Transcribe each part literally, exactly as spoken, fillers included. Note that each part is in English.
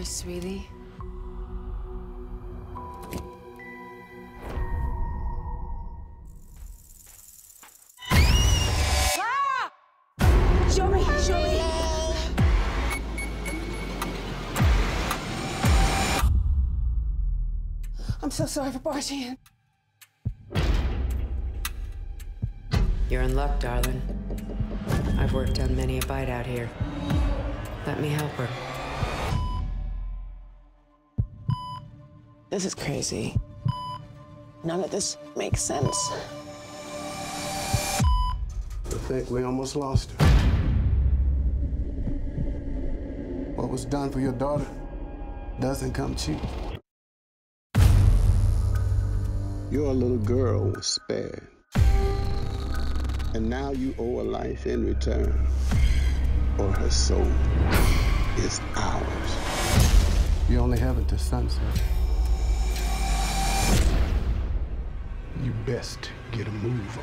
sorry, sweetie. Ah! Show me, show me. I'm so sorry for barging in. You're in luck, darling. I've worked on many a bite out here. Let me help her. This is crazy. None of this makes sense. I think we almost lost her. What was done for your daughter doesn't come cheap. Your little girl was spared. And now you owe a life in return, or her soul is ours. You only have until sunset. You best get a move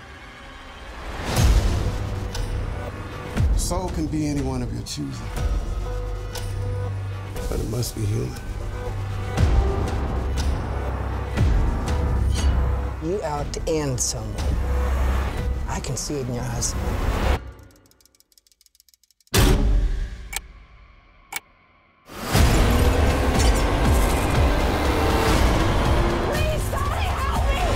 on. Soul can be any one of your choosing, but it must be human. You out to end someone. I can see it in your eyes. Please, somebody help me!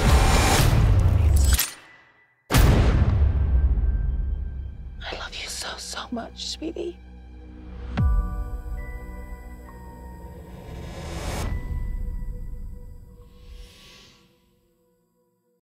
I love you so, so much, sweetie.